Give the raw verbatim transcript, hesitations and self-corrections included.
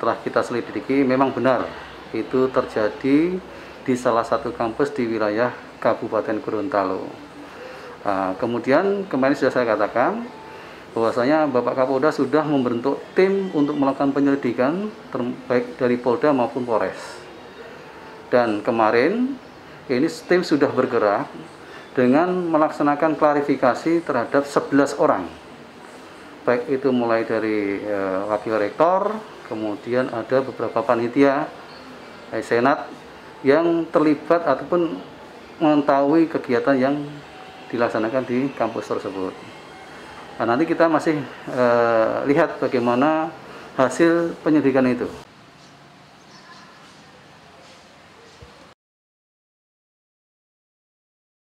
setelah kita selidiki memang benar itu terjadi di salah satu kampus di wilayah Kabupaten Gorontalo. Nah, kemudian kemarin sudah saya katakan bahwasanya Bapak Kapolda sudah membentuk tim untuk melakukan penyelidikan baik dari Polda maupun Polres. Dan kemarin ini tim sudah bergerak dengan melaksanakan klarifikasi terhadap sebelas orang. Baik itu mulai dari e, wakil rektor, kemudian ada beberapa panitia eh, senat yang terlibat ataupun mengetahui kegiatan yang dilaksanakan di kampus tersebut. Nah, nanti kita masih eh, lihat bagaimana hasil penyelidikan itu.